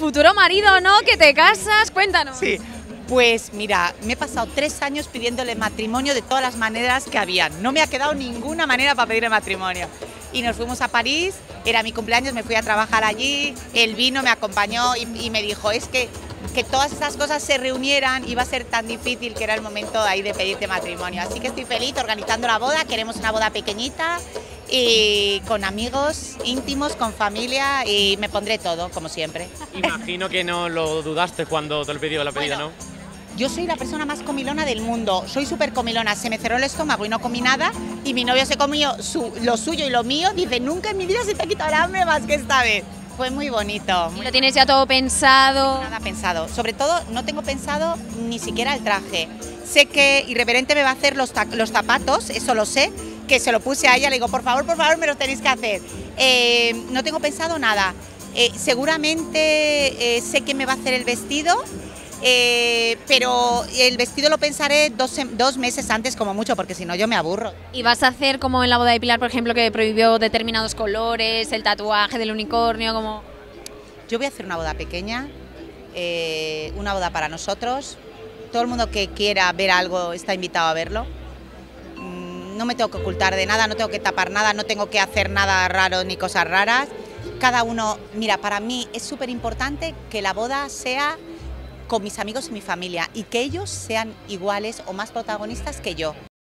futuro marido, ¿no? Que te casas, cuéntanos. Sí, pues mira, me he pasado 3 años pidiéndole matrimonio de todas las maneras que habían. No me ha quedado ninguna manera para pedirle matrimonio. Y nos fuimos a París, era mi cumpleaños, me fui a trabajar allí, él vino, me acompañó y me dijo, es que todas esas cosas se reunieran iba a ser tan difícil que era el momento ahí de pedirte matrimonio. Así que estoy feliz organizando la boda, queremos una boda pequeñita y con amigos íntimos, con familia y me pondré todo, como siempre. Imagino que no lo dudaste cuando te lo pidió la pedida, Bueno, ¿no? Yo soy la persona más comilona del mundo, soy súper comilona, se me cerró el estómago y no comí nada y mi novio se comió lo suyo y lo mío, dice, nunca en mi vida se te ha quitado el hambre más que esta vez. Fue muy bonito. ¿Y lo tienes ya todo pensado? Nada pensado, sobre todo no tengo pensado ni siquiera el traje. Sé que Irreverente me va a hacer los zapatos, eso lo sé, que se lo puse a ella, le digo, por favor, me los tenéis que hacer. No tengo pensado nada, seguramente sé que me va a hacer el vestido. Pero el vestido lo pensaré 2 meses antes como mucho, porque si no yo me aburro. ¿Y vas a hacer como en la boda de Pilar, por ejemplo, que prohibió determinados colores, el tatuaje del unicornio, como...? Yo voy a hacer una boda pequeña, una boda para nosotros. Todo el mundo que quiera ver algo está invitado a verlo. No me tengo que ocultar de nada, no tengo que tapar nada, no tengo que hacer nada raro ni cosas raras. Cada uno, mira, para mí es súper importante que la boda sea con mis amigos y mi familia y que ellos sean iguales o más protagonistas que yo.